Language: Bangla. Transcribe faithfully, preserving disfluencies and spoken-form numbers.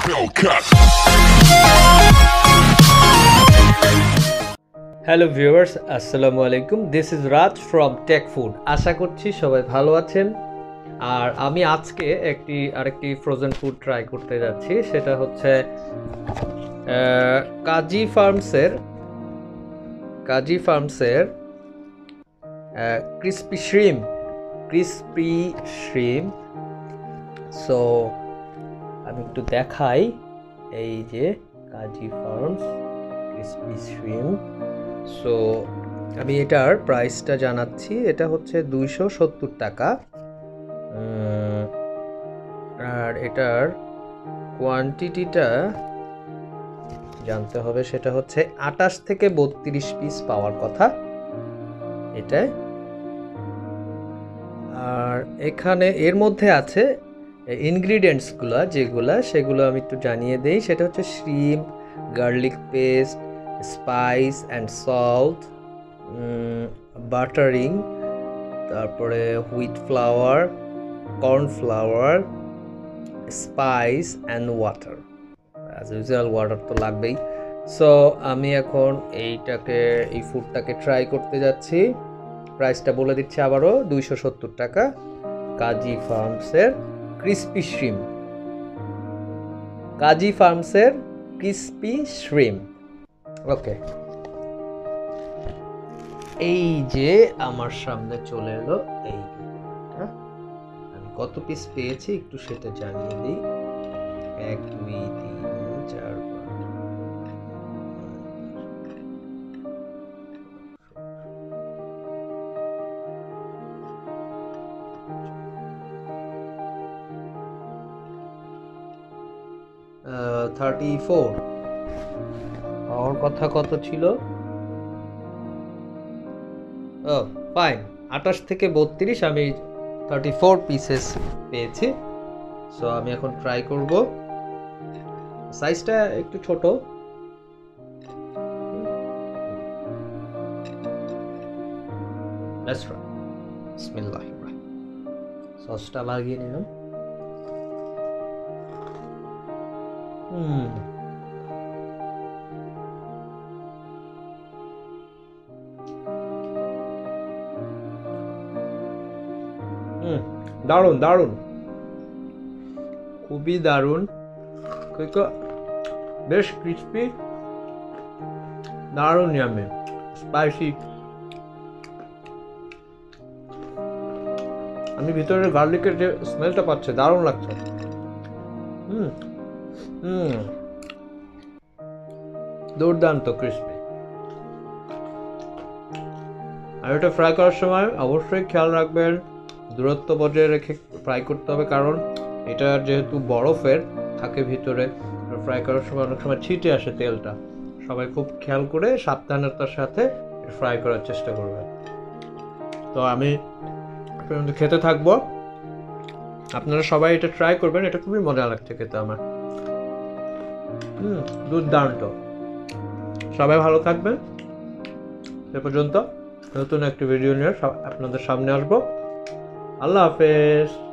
হ্যালো ভিউয়ার্স, আসসালামু আলাইকুম। This is Raj from tech food. আশা করছি সবাই ভালো আছেন। আর আমি আজকে একটি আরেকটি ফ্রোজেন ফুড ট্রাই করতে যাচ্ছি, সেটা হচ্ছে কাজী ফার্মসের কাজী ফার্মসের crispy shrimp crispy shrimp so আমি একটু দেখাই, এই যে Kazi farms crispy shrimp. So আমি এটার প্রাইসটা জানাচ্ছি, এটা হচ্ছে দুইশো সত্তর টাকা। আর এটার কোয়ান্টিটিটা জানতে হবে, সেটা হচ্ছে আটাশ থেকে বত্রিশ পিস পাওয়ার কথা এটাই। আর এখানে এর মধ্যে আছে ইনগ্রিডিয়েন্টসগুলো, যেগুলা সেগুলো আমি একটু জানিয়ে দেই। সেটা হচ্ছে shrimp, garlic paste, spice and salt, buttering, তারপরে wheat flour, corn flour, spice and water. As usual water তো লাগবেই। সো আমি এখন এইটাকে এই ফুডটাকে ট্রাই করতে যাচ্ছি। প্রাইসটা বলে দিচ্ছি আবারও, দুইশো সত্তর টাকা। কাজী ফার্মসের ক্রিসপি শ্রিম কাজী ফার্মসের ক্রিসপি শ্রিম ওকে, এই যে আমার সামনে চলে এলো। এই আমি কত পিস পেয়েছি একটু সেটা জানিয়ে দিই। এক দুই তিন চার থার্টি ফোর। আমার কথা কত ছিল? ও ফাইন, আটাশ থেকে বত্রিশ, আমি থার্টি ফোর পিসেস পেয়েছি। সো আমি এখন ট্রাই করব। সাইজটা একটু ছোট। Let's try. বিসমিল্লাহির রাহমানির রাহিম। সসটা লাগিয়ে নিলাম। হুম হুম দারুণ দারুণ, খুবই দারুণ, বেশ ক্রিসপি, দারুণ ইয়ামি, স্পাইসি। আমি ভিতরে গার্লিকের যে স্মেলটা পাচ্ছি, দারুণ লাগছে। হুম হুম দুর্দান্ত ক্রিসপি। আর এটা ফ্রাই করার সময় অবশ্যই খেয়াল রাখবেন, দূরত্ব বজায় রেখে ফ্রাই করতে হবে, কারণ এটা যেহেতু বরফের থাকে ভিতরে, ফ্রাই করার সময় অনেক সময় ছিটে আসে তেলটা। সবাই খুব খেয়াল করে সাবধানতার সাথে ফ্রাই করার চেষ্টা করবেন। তো আমি খেতে থাকবো, আপনারা সবাই এটা ট্রাই করবেন, এটা খুবই মজা লাগছে খেতে আমার। হুম দুর্দান্ত। সবাই ভালো থাকবেন। সে পর্যন্ত নতুন একটি ভিডিও নিয়ে আপনাদের সামনে আসবো। আল্লাহ হাফেজ।